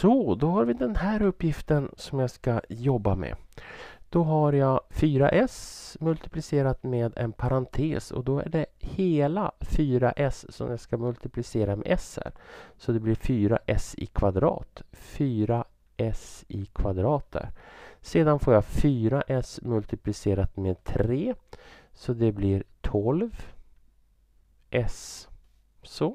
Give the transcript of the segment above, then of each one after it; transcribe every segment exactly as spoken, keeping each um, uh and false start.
Så, då har vi den här uppgiften som jag ska jobba med. Då har jag fyra s multiplicerat med en parentes och då är det hela fyra s som jag ska multiplicera med s här. Så det blir fyra s i kvadrat. fyra s i kvadrat där. Sedan får jag fyra s multiplicerat med tre. Så det blir tolv s. Så.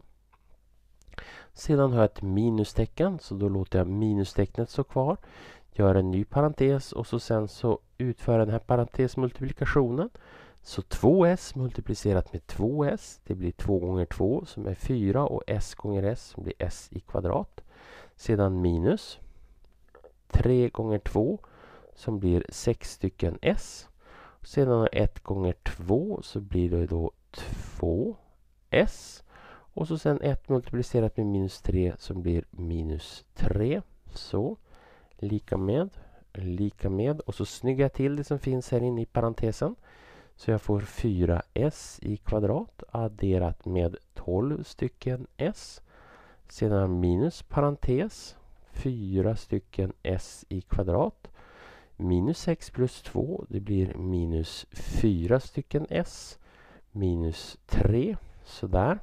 Sedan har jag ett minustecken, så då låter jag minustecknet stå kvar. Gör en ny parentes och så sen så utför den här parentesmultiplikationen. Så två s multiplicerat med två s, det blir två gånger två som är fyra och s gånger s som blir s i kvadrat. Sedan minus tre gånger två som blir sex stycken s. Sedan ett gånger två så blir det då två s. Och så sen ett multiplicerat med minus tre som blir minus tre. Så, lika med, lika med. Och så snyggar jag till det som finns här inne i parentesen. Så jag får fyra s i kvadrat adderat med tolv stycken s. Sedan minus parentes, fyra stycken s i kvadrat. Minus sex plus två, det blir minus fyra stycken s. Minus tre, sådär.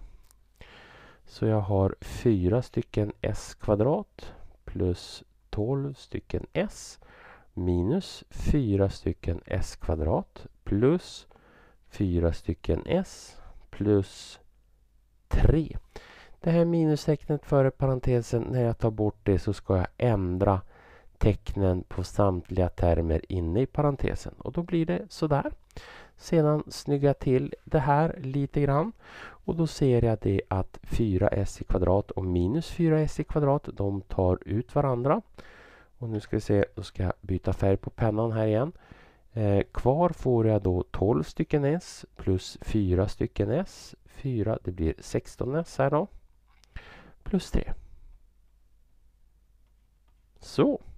Så jag har fyra stycken s kvadrat plus tolv stycken s minus fyra stycken s kvadrat plus fyra stycken s plus tre. Det här minustecknet före parentesen, när jag tar bort det så ska jag ändra tecknen på samtliga termer inne i parentesen. Och då blir det sådär. Sedan snygga till det här lite grann. Och då ser jag det att fyra s i kvadrat och minus fyra s i kvadrat, de tar ut varandra. Och nu ska vi se, då ska jag byta färg på pennan här igen. Eh, kvar får jag då tolv stycken s plus fyra stycken s. fyra, det blir sexton s här då. Plus tre. Så.